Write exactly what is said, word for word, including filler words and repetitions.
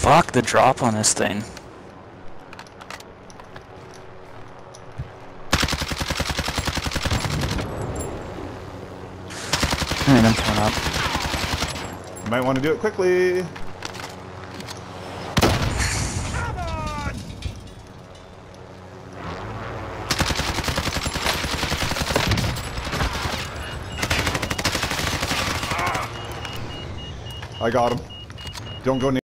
Fuck the drop on this thing. Alright, I'm coming up. You might want to do it quickly. I got him. Don't go near.